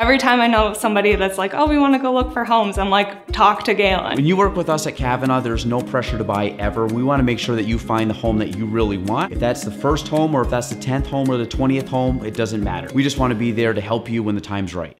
Every time I know somebody that's like, oh, we want to go look for homes, I'm like, talk to Gaelan. When you work with us at Kavanaugh, there's no pressure to buy ever. We want to make sure that you find the home that you really want. If that's the first home or if that's the 10th home or the 20th home, it doesn't matter. We just want to be there to help you when the time's right.